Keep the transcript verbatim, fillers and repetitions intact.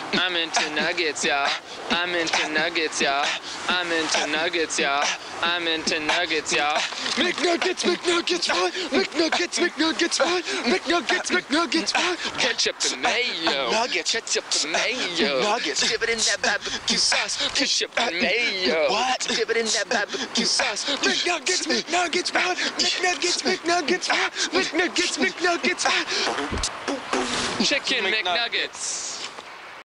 I'm into nuggets, y'all. I'm into nuggets, y'all. I'm into nuggets, y'all. I'm into nuggets, y'all. McNuggets, McNuggets, what? McNuggets, McNuggets, what? McNuggets, McNuggets, what? Ketchup and mayo. Nuggets. Ketchup and mayo. Nuggets. Dip it in that barbecue sauce. Ketchup and mayo. What? Dip it in that barbecue sauce. McNuggets, McNuggets, what? McNuggets, McNuggets, what? McNuggets, McNuggets, what? Chicken McNuggets.